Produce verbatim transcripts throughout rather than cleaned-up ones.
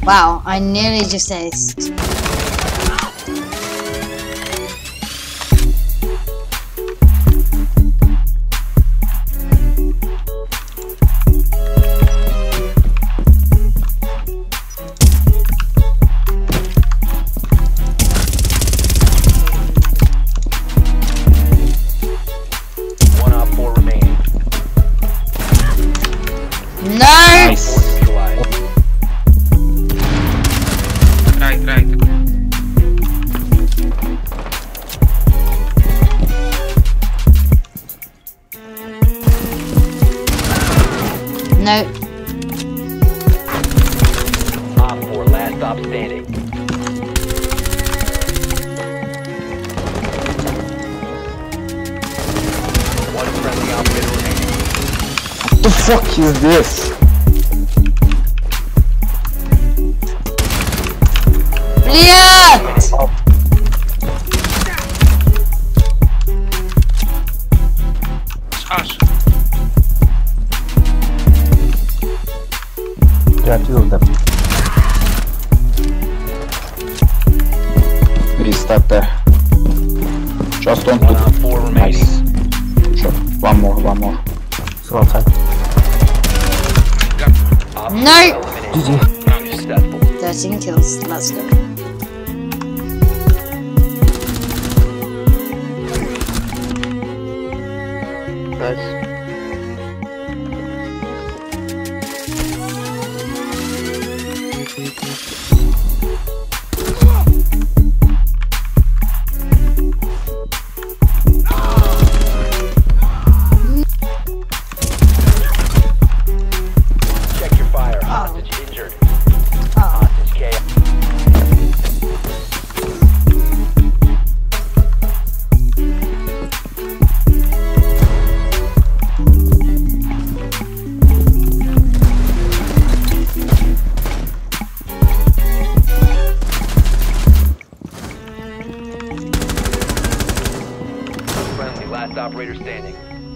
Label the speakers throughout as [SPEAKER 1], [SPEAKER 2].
[SPEAKER 1] Wow, I nearly just aced.
[SPEAKER 2] One op four remaining.
[SPEAKER 1] Nice!
[SPEAKER 3] Right, right.
[SPEAKER 1] No.
[SPEAKER 2] Op four, last stop standing. One friendly operator remaining.
[SPEAKER 4] What the fuck is this?
[SPEAKER 1] Блядь!
[SPEAKER 3] Аж.
[SPEAKER 4] Yeah, two of them. He's stuck there. Just on
[SPEAKER 2] One op
[SPEAKER 4] two.
[SPEAKER 2] four remaining.
[SPEAKER 4] Nice. Sure. One more, one more. So outside.
[SPEAKER 2] Op
[SPEAKER 1] No!
[SPEAKER 2] four
[SPEAKER 4] G G.
[SPEAKER 2] eliminated. Successful.
[SPEAKER 1] thirteen kills, let's go.
[SPEAKER 4] Nice.
[SPEAKER 2] Check your fire. Hostage injured.
[SPEAKER 1] Oh.
[SPEAKER 2] Hostage K O. Friendly, last operator standing.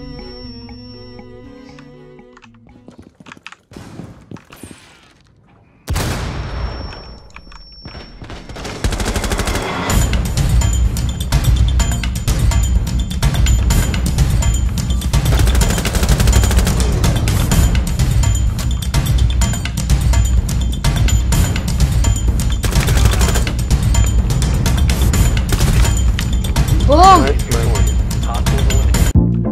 [SPEAKER 1] Boom!
[SPEAKER 2] Hostiles eliminated.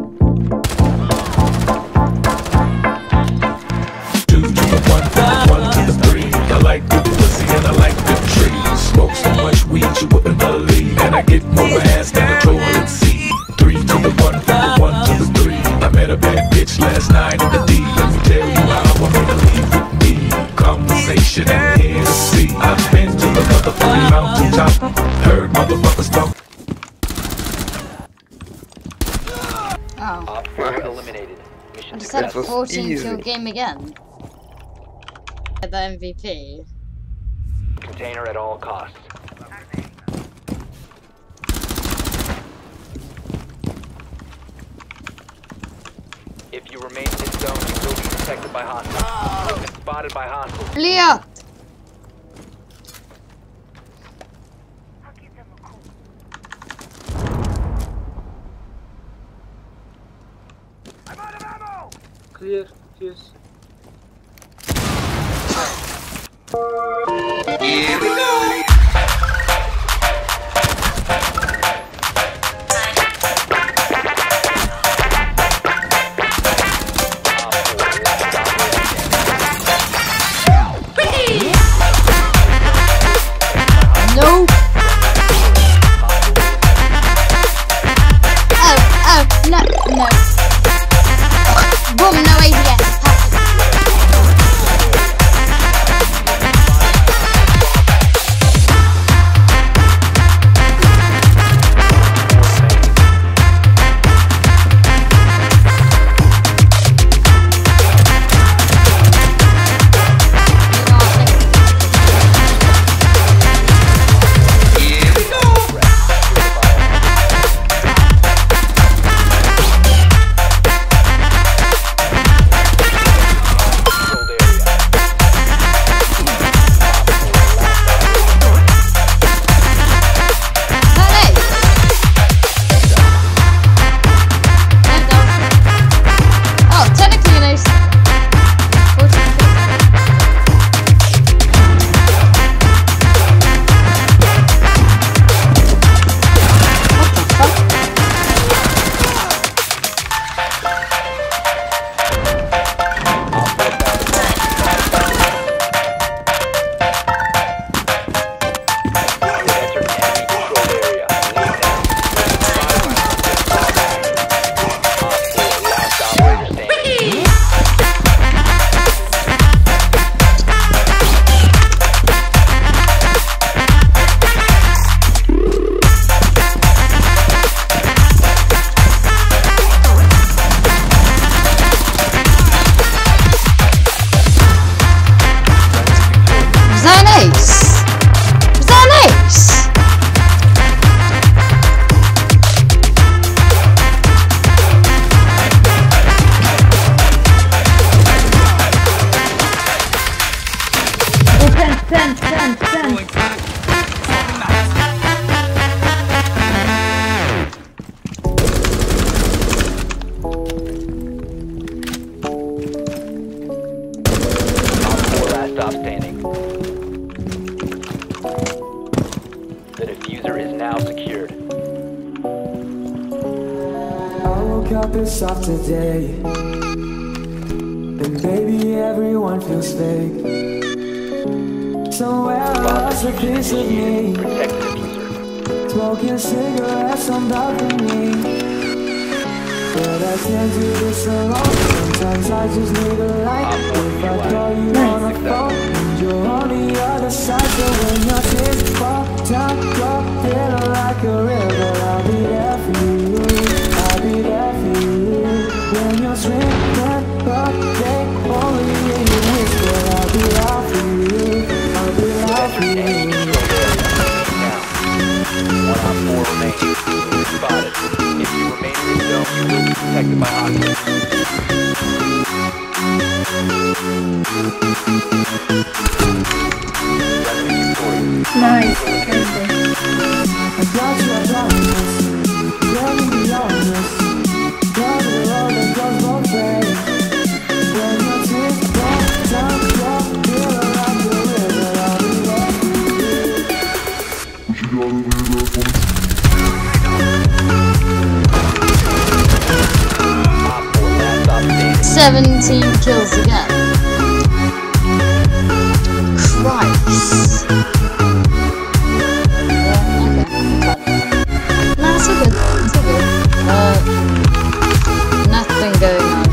[SPEAKER 5] Two to the one, one to the three. I like good pussy and I like good trees. Smoke so much weed you wouldn't believe, and I get more ass than a toilet seat. Three to the one, from the one to the three. I met a bad bitch last night in the D. Let me tell you how I made her leave with me. Conversation and Hennessy. I've been to the motherfucking mountaintop. Heard motherfuckers talk.
[SPEAKER 1] Oh.
[SPEAKER 2] Op four eliminated. Mission
[SPEAKER 1] I just had a
[SPEAKER 2] successful.
[SPEAKER 1] fourteen kill game again. Get the M V P.
[SPEAKER 2] Container at all costs. If you remain in this zone, you will be detected by hostiles. You have been spotted by hostiles.
[SPEAKER 1] Блядь!
[SPEAKER 3] Clear, fuse.
[SPEAKER 1] No! Oh, oh, no, no. Boom, no A D S.
[SPEAKER 6] Tent, tent, tent.
[SPEAKER 2] Four last stop standing. The diffuser is now secured.
[SPEAKER 7] I woke up this off today, and baby everyone feels fake. Somewhere I lost a piece of me,
[SPEAKER 2] Protect the diffuser.
[SPEAKER 7] smoking cigarettes on balcony. But I can't do this alone. Sometimes I just need a light. If I call you on the phone, and you're on the other side. So when your tears fall down, you're feeling like a river. I'll be there for you. I'll be there for you. When you're swinging, but they only hear you whisper. I'll be out for you. I'll be out for you.
[SPEAKER 2] One on four remaining. Spotted. If you remain in the zone, you will be detected by hostiles.
[SPEAKER 6] Nice.
[SPEAKER 7] I got you, I promise. Let me be honest. Love the road that goes both ways. When your tears fall down, you're feeling like a river. I'll be there for you.
[SPEAKER 2] Op four last stop standing.
[SPEAKER 1] seventeen kills again. Christ. Yeah, okay. No, it's all good. It's all good. Uh, nothing going on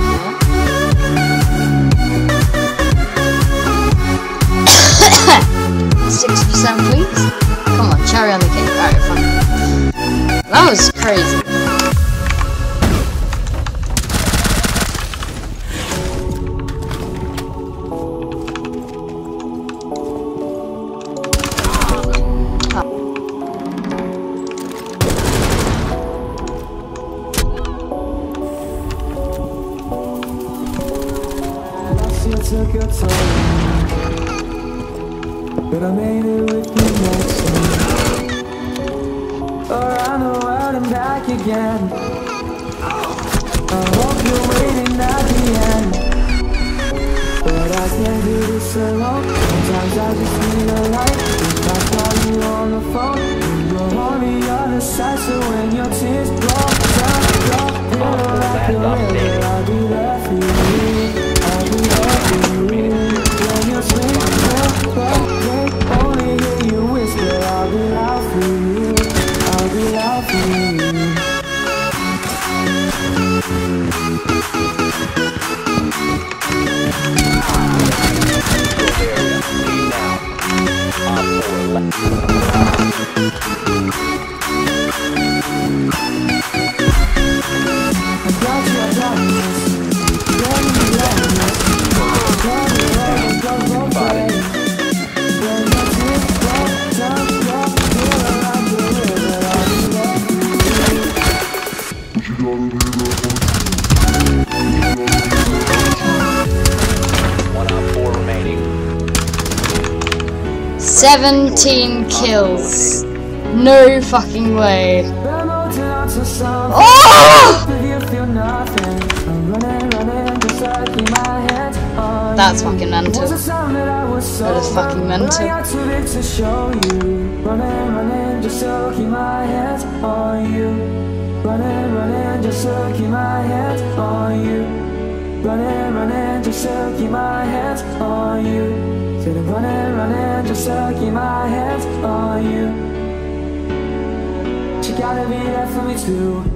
[SPEAKER 1] here. six percent please? Come on, cherry on the cake. Alright, fine. That was crazy.
[SPEAKER 7] Took your time, but I made it with you next to me. Around the world and back again. I hope you're waiting at the end, but I can't do this alone. Sometimes I just need a light. If I call you on the phone, you're on the other side. So when your tears roll down, you're feeling like a river. I'll be there for you. I'll be there for you. When you're sleeping, but they only hear you whisper. I'll be loud for you. I'll be loud for you.
[SPEAKER 1] seventeen kills. No fucking way. Oh! That's fucking mental. That is fucking mental.
[SPEAKER 7] Running, running, just to keep my hands on you. Running, running, just to keep my hands on you. Running, running, just to keep my hands on you. Said I'm running, running, just to keep my hands on you. She gotta be there for me too.